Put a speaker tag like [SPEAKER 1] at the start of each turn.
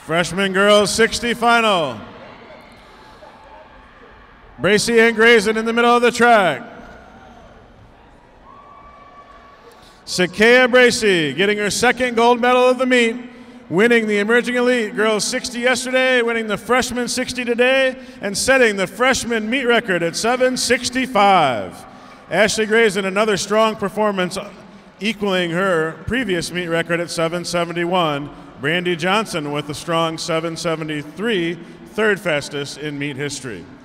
[SPEAKER 1] Freshman girls 60 final. Bracy and Grayson in the middle of the track. Sakea Bracy getting her second gold medal of the meet, winning the Emerging Elite Girls 60 yesterday, winning the Freshman 60 today, and setting the freshman meet record at 7:65. Ashley Grayson, another strong performance, equaling her previous meet record at 7:71. Brandy Johnson with a strong 7:73, third fastest in meet history.